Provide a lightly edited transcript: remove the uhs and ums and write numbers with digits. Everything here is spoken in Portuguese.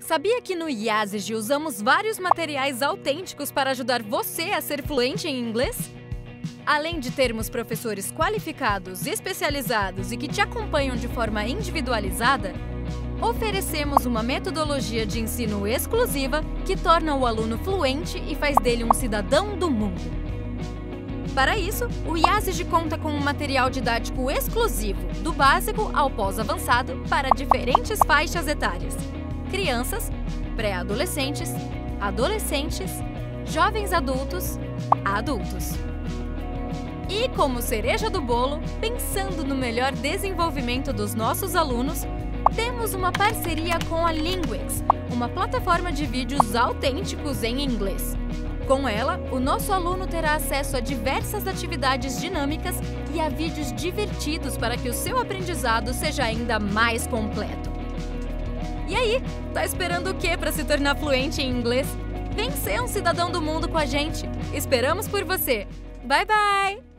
Sabia que no Yazigi usamos vários materiais autênticos para ajudar você a ser fluente em inglês? Além de termos professores qualificados, especializados e que te acompanham de forma individualizada, oferecemos uma metodologia de ensino exclusiva que torna o aluno fluente e faz dele um cidadão do mundo. Para isso, o Yazigi conta com um material didático exclusivo, do básico ao pós-avançado, para diferentes faixas etárias: crianças, pré-adolescentes, adolescentes, jovens adultos, adultos. E como cereja do bolo, pensando no melhor desenvolvimento dos nossos alunos, temos uma parceria com a Linguix, uma plataforma de vídeos autênticos em inglês. Com ela, o nosso aluno terá acesso a diversas atividades dinâmicas e a vídeos divertidos para que o seu aprendizado seja ainda mais completo. E aí, tá esperando o quê para se tornar fluente em inglês? Vem ser um cidadão do mundo com a gente! Esperamos por você! Bye, bye!